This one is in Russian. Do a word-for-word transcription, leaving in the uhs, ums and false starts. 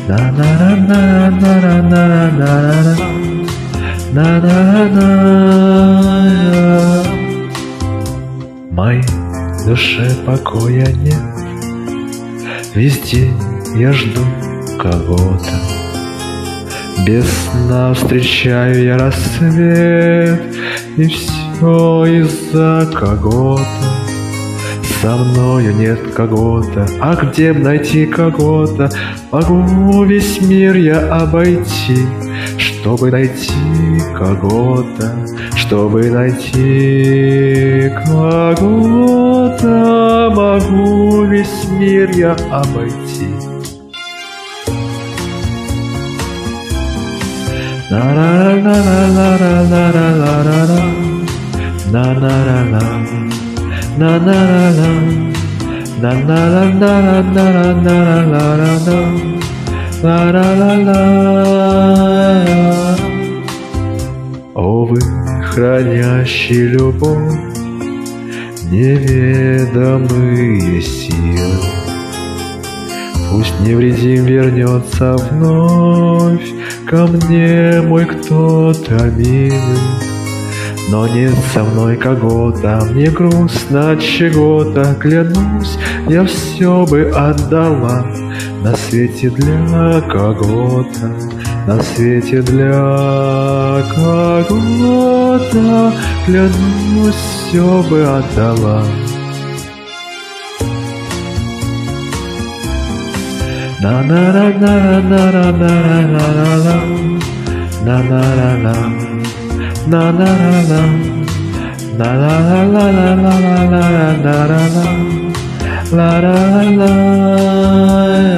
на на на на на на на на на. Моей душе покоя нет, везде я жду кого-то. Без сна встречаю я рассвет, и все из-за кого-то. Со мною нет кого-то, а где б найти кого-то? Могу весь мир я обойти, чтобы найти кого-то, чтобы найти кого-то. Могу весь мир я обойти. На-на-на-на-на-на-на-на-на, на-на-на-на, на-на-на-на, на-на-на-на-на-на-на-на-на, на-на-на-на. О, вы, хранящий любовь, неведомые силы, пусть невредим вернется вновь ко мне мой кто-то милый. Но нет со мной кого-то, мне грустно от чего-то. Клянусь, я все бы отдала на свете для кого-то, на свете для кого-то. Клянусь, все бы отдала. На-на-на-на-на-на-на-на-на, на-на-на-на, на-на-на-на, на-на-на-на-на-на-на-на-на, на-на-на.